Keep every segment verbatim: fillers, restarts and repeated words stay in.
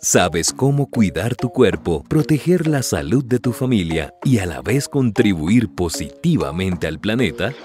¿Sabes cómo cuidar tu cuerpo, proteger la salud de tu familia y a la vez contribuir positivamente al planeta?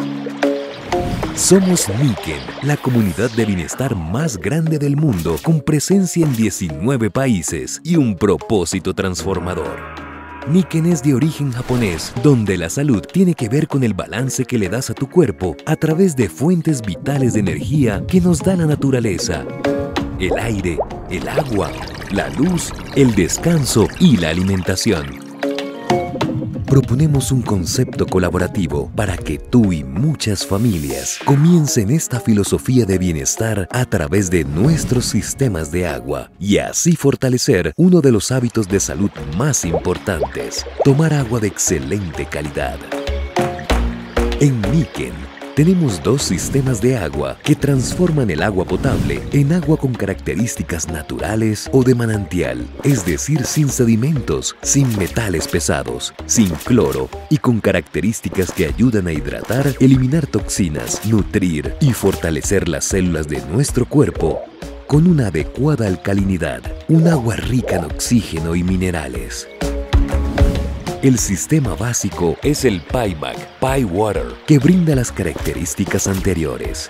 Somos Niken, la comunidad de bienestar más grande del mundo, con presencia en diecinueve países y un propósito transformador. Niken es de origen japonés, donde la salud tiene que ver con el balance que le das a tu cuerpo a través de fuentes vitales de energía que nos da la naturaleza: el aire, el agua, la luz, el descanso y la alimentación. Proponemos un concepto colaborativo para que tú y muchas familias comiencen esta filosofía de bienestar a través de nuestros sistemas de agua y así fortalecer uno de los hábitos de salud más importantes: tomar agua de excelente calidad. En Niken tenemos dos sistemas de agua que transforman el agua potable en agua con características naturales o de manantial, es decir, sin sedimentos, sin metales pesados, sin cloro y con características que ayudan a hidratar, eliminar toxinas, nutrir y fortalecer las células de nuestro cuerpo con una adecuada alcalinidad, un agua rica en oxígeno y minerales. El sistema básico es el PyMac PyWater, que brinda las características anteriores.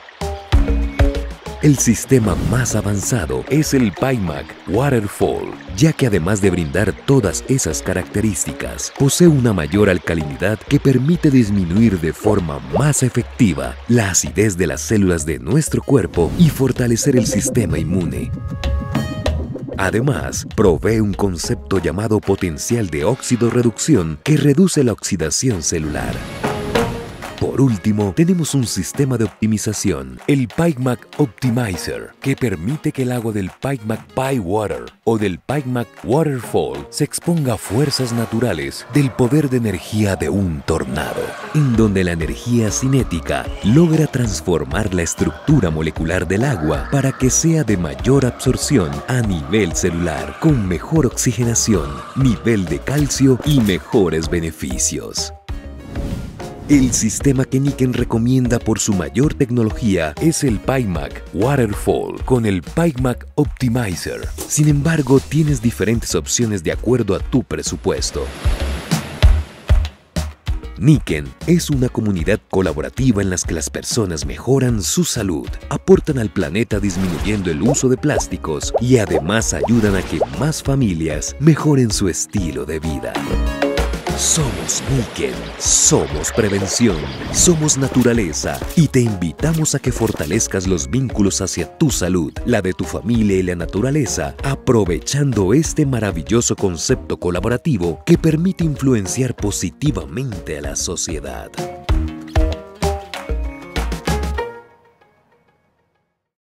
El sistema más avanzado es el PyMac Waterfall, ya que además de brindar todas esas características, posee una mayor alcalinidad que permite disminuir de forma más efectiva la acidez de las células de nuestro cuerpo y fortalecer el sistema inmune. Además, provee un concepto llamado potencial de óxido-reducción que reduce la oxidación celular. Por último, tenemos un sistema de optimización, el PyMac Optimizer, que permite que el agua del PyMac PyWater o del PyMac Waterfall se exponga a fuerzas naturales del poder de energía de un tornado, en donde la energía cinética logra transformar la estructura molecular del agua para que sea de mayor absorción a nivel celular, con mejor oxigenación, nivel de calcio y mejores beneficios. El sistema que Niken recomienda por su mayor tecnología es el PyMac Waterfall con el PyMac Optimizer. Sin embargo, tienes diferentes opciones de acuerdo a tu presupuesto. Niken es una comunidad colaborativa en la que las personas mejoran su salud, aportan al planeta disminuyendo el uso de plásticos y además ayudan a que más familias mejoren su estilo de vida. Somos Niken, somos prevención, somos naturaleza y te invitamos a que fortalezcas los vínculos hacia tu salud, la de tu familia y la naturaleza, aprovechando este maravilloso concepto colaborativo que permite influenciar positivamente a la sociedad.